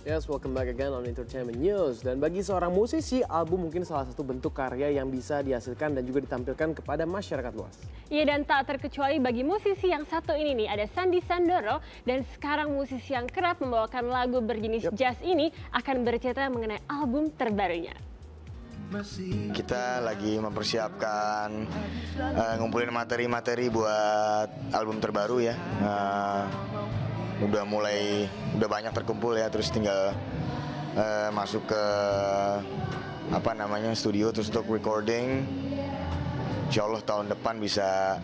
Yes, welcome back again on Entertainment News. Dan bagi seorang musisi, album mungkin salah satu bentuk karya yang bisa dihasilkan dan juga ditampilkan kepada masyarakat luas. Iya, dan tak terkecuali bagi musisi yang satu ini nih, ada Sandy Sandoro. Dan sekarang musisi yang kerap membawakan lagu berjenis jazz ini akan bercerita mengenai album terbarunya. Kita lagi mempersiapkan ngumpulin materi-materi buat album terbaru ya. Udah banyak terkumpul ya, terus tinggal masuk ke studio terus untuk recording. Insya Allah tahun depan bisa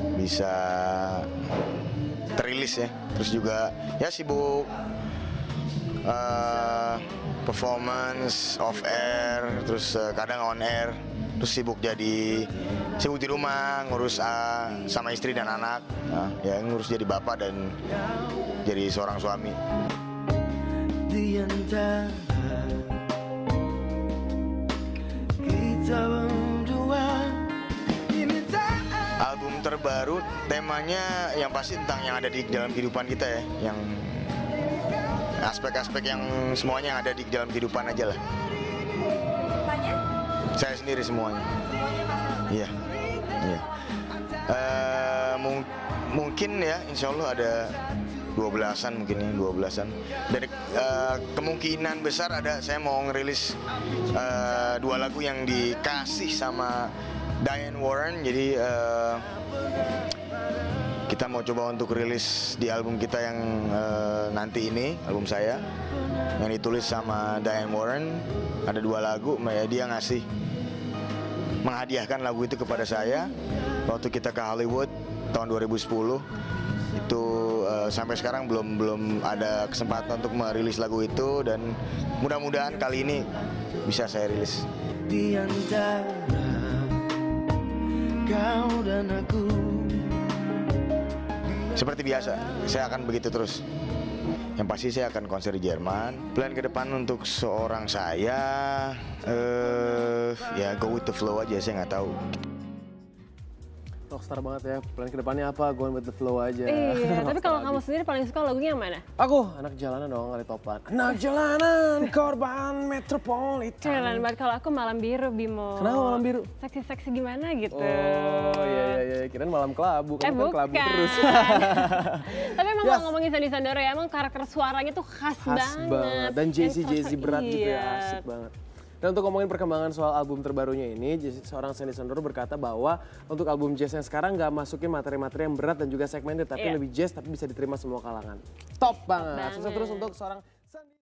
terilis ya. Terus juga ya sibuk performance off air, terus kadang on air, terus sibuk di rumah ngurus sama istri dan anak, ya ngurus jadi bapak dan jadi seorang suami. Album terbaru temanya yang pasti tentang yang ada di dalam kehidupan kita ya, yang aspek-aspek yang semuanya yang ada di dalam kehidupan aja lah. Saya sendiri semuanya. Iya. Mungkin ya, insya Allah ada 12-an mungkin ya, 12-an. Dan kemungkinan besar saya mau ngerilis 2 lagu yang dikasih sama Diane Warren. Jadi kita mau coba untuk rilis di album kita yang nanti ini, album saya yang ditulis sama Diane Warren. Ada 2 lagu, dia menghadiahkan lagu itu kepada saya waktu kita ke Hollywood tahun 2010. Itu sampai sekarang belum ada kesempatan untuk merilis lagu itu, dan mudah-mudahan kali ini bisa saya rilis. Di antara kau dan aku, seperti biasa, saya akan begitu terus. Yang pasti saya akan konser di Jerman. Plan ke depan untuk seorang saya, ya go with the flow aja, saya nggak tahu. Rockstar banget ya, plan ke depannya apa? Go with the flow aja. Iya, tapi kalau kamu sendiri paling suka lagunya yang mana? Aku, anak jalanan dong, kali topan. Anak jalanan, korban metropolitan. Keren banget, kalau aku Malam Biru, Bimo. Kenapa Malam Biru? Seksi-seksi gimana gitu. Oh iya, kirain Malam Kelabu, kamu kan kelabu terus. Tapi emang kalau ngomongin Sandy Sandoro ya, emang karakter suaranya tuh khas banget. Dan Jay-Z berat gitu ya, asik banget. Dan untuk ngomongin perkembangan soal album terbarunya ini, seorang Sandy Sandoro berkata bahwa untuk album jazz yang sekarang nggak masukin materi-materi yang berat dan juga segmented, tapi lebih jazz tapi bisa diterima semua kalangan. Top banget. Sukses terus untuk seorang